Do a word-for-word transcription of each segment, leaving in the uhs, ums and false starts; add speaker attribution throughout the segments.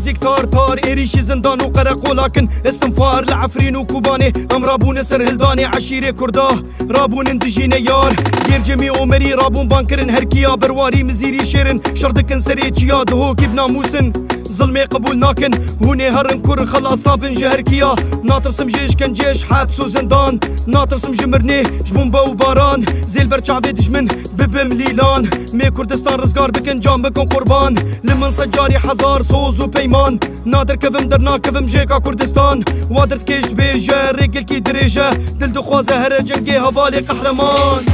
Speaker 1: نزيك تار تار إيريشي زندان وقرق ولكن استنفار لعفرين وكوباني أم رابون سر هلداني عشيري كرداه رابون اندجيني يار دير جميع عمري رابون بانكرن هركيا برواري مزيري شيرن شردكن سريتشيا دهو كيب ناموسن ظلمي قبول ناكن هوني هرن كور خلاص نابن جهركيا ناطرسم جيش كان جيش حبس وزندان ناطرسم جمرني جبون بو باران زيل برچاوي دجمن ببم ليلان مي كردستان رزقار بكن جام بكن قربان لمن سجاري حزار صوز وبيمان نادر كفم درنا كفم جيكا كردستان وادرت كيشت بيجا رجل كي دريجة دل دخوازة هر جنگي هوالي قهرمان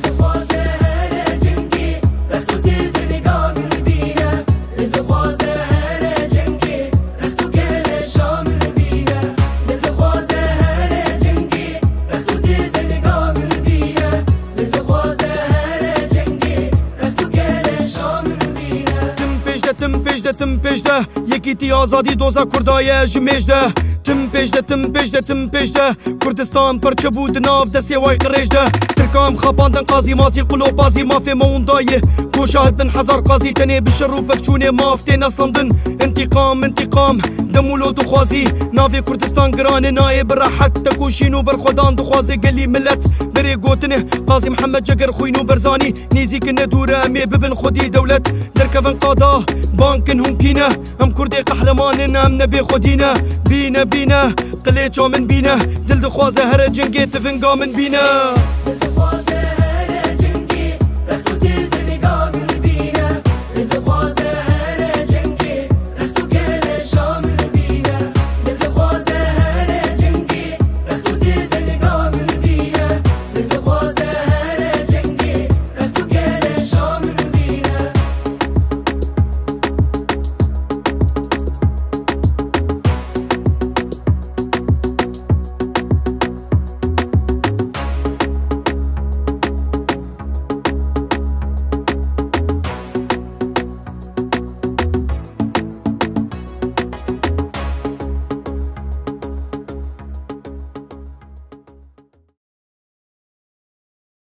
Speaker 1: تم پیشده تم پیشده یکیتی آزادی دوزا کردای جمیجده تم پیشده تم پیشده تم پیشده کردستان پرچه بود ناف دستی وای قریجده ترکام خاباندن قاضی مازی قلو بازی مافی موندای کوشاهد بن حزار قاضی تنی بشر و بفچونه مافتین اصلاندن انتقام انتقام دمولو دخوازی نافی کردستان گران نایب راحت تکوشینو برخودان دخوازی گلی ملت بری گوتنه قاضی محمد جگر خوینو برزانی نیزی کنه دوره می ببن خودی دولت درکفن قادا بانكن هم كينا هم كردي قهرمان هم نبي خدينا بينا بينا قليتو من بينا دل دخوازه هر جنگي تفنقا من بينا